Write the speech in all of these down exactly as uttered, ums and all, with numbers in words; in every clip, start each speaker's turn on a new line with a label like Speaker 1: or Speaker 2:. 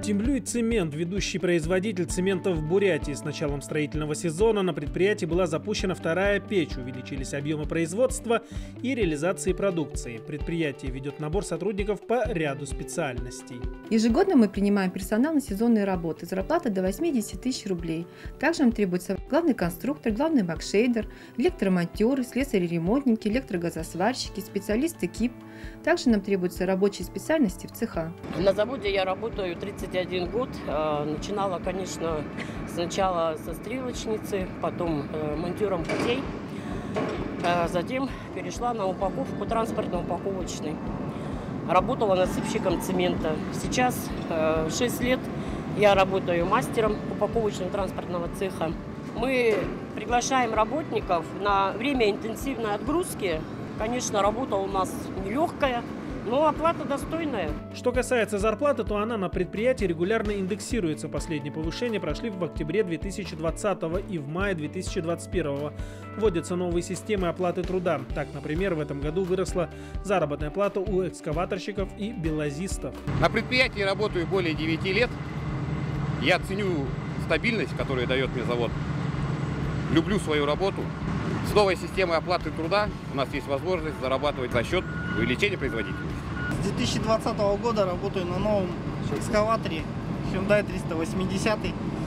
Speaker 1: Темлюй-Цемент, ведущий производитель цемента в Бурятии. С началом строительного сезона на предприятии была запущена вторая печь, увеличились объемы производства и реализации продукции. Предприятие ведет набор сотрудников по ряду специальностей.
Speaker 2: Ежегодно мы принимаем персонал на сезонные работы, зарплата до восьмидесяти тысяч рублей. Также нам требуется главный конструктор, главный бакшейдер, электромонтеры, слесари-ремонтники, электрогазосварщики, специалисты КИП. Также нам требуются рабочие специальности в цехах.
Speaker 3: На заводе я работаю тридцать один год. Начинала, конечно, сначала со стрелочницы, потом монтёром путей. Затем перешла на упаковку транспортно-упаковочной. Работала насыпщиком цемента. Сейчас шесть лет я работаю мастером упаковочно-транспортного цеха. Мы приглашаем работников на время интенсивной отгрузки. Конечно, работа у нас нелегкая, но оплата достойная.
Speaker 1: Что касается зарплаты, то она на предприятии регулярно индексируется. Последние повышения прошли в октябре две тысячи двадцатого и в мае две тысячи двадцать первого. Вводятся новые системы оплаты труда. Так, например, в этом году выросла заработная плата у экскаваторщиков и белазистов.
Speaker 4: На предприятии работаю более девяти лет. Я ценю стабильность, которую дает мне завод. Люблю свою работу. С новой системой оплаты труда у нас есть возможность зарабатывать за счет увеличения производительности.
Speaker 5: С две тысячи двадцатого года работаю на новом экскаваторе Hyundai триста восемьдесят.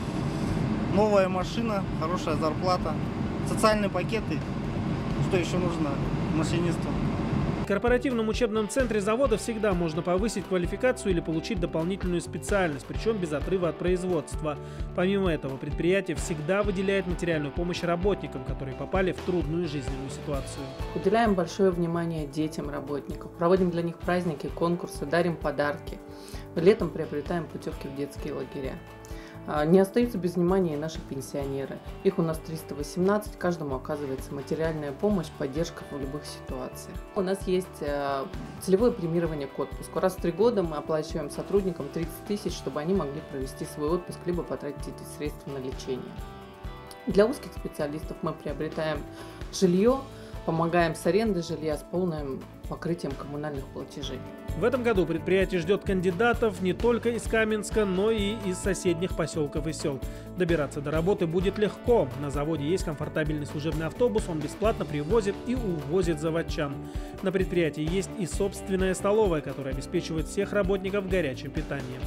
Speaker 5: Новая машина, хорошая зарплата, социальные пакеты. Что еще нужно машинисту?
Speaker 1: В корпоративном учебном центре завода всегда можно повысить квалификацию или получить дополнительную специальность, причем без отрыва от производства. Помимо этого, предприятие всегда выделяет материальную помощь работникам, которые попали в трудную жизненную ситуацию.
Speaker 6: Уделяем большое внимание детям работников, проводим для них праздники, конкурсы, дарим подарки. Летом приобретаем путевки в детские лагеря. Не остаются без внимания и наши пенсионеры. Их у нас триста восемнадцать, каждому оказывается материальная помощь, поддержка в любых ситуациях. У нас есть целевое премирование к отпуску. Раз в три года мы оплачиваем сотрудникам тридцать тысяч, чтобы они могли провести свой отпуск, либо потратить эти средства на лечение. Для узких специалистов мы приобретаем жилье, помогаем с арендой жилья, с полным покрытием коммунальных платежей.
Speaker 1: В этом году предприятие ждет кандидатов не только из Каменска, но и из соседних поселков и сел. Добираться до работы будет легко. На заводе есть комфортабельный служебный автобус, он бесплатно привозит и увозит заводчан. На предприятии есть и собственная столовая, которая обеспечивает всех работников горячим питанием.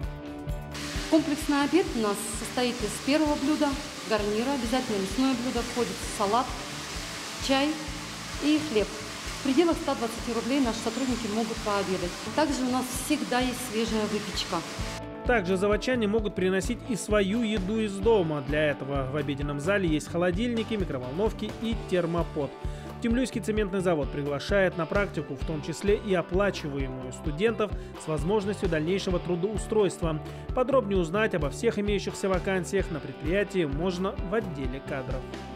Speaker 7: Комплексный обед у нас состоит из первого блюда, гарнира, обязательно мясное блюдо, входит салат, чай и хлеб. В пределах ста двадцати рублей наши сотрудники могут пообедать. Также у нас всегда есть свежая выпечка.
Speaker 1: Также заводчане могут приносить и свою еду из дома. Для этого в обеденном зале есть холодильники, микроволновки и термопод. Темлюйский цементный завод приглашает на практику, в том числе и оплачиваемую, студентов с возможностью дальнейшего трудоустройства. Подробнее узнать обо всех имеющихся вакансиях на предприятии можно в отделе кадров.